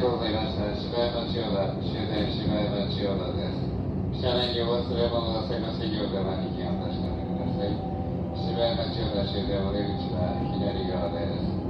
うございました。柴山千代田、終電柴山千代田です。車内にお忘れ物がせませんようご覧に気を確かめてください。柴山千代田終電お出口は左側です。